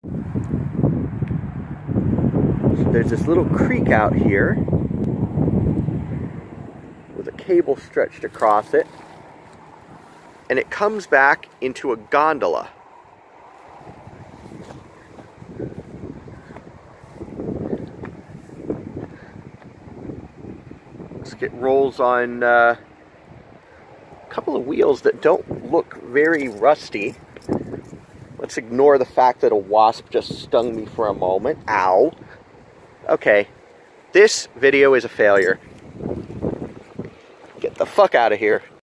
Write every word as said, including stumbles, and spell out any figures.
So there's this little creek out here with a cable stretched across it, and it comes back into a gondola. It rolls on uh, a couple of wheels that don't look very rusty. Let's ignore the fact that a wasp just stung me for a moment. Ow. Okay, this video is a failure. Get the fuck out of here.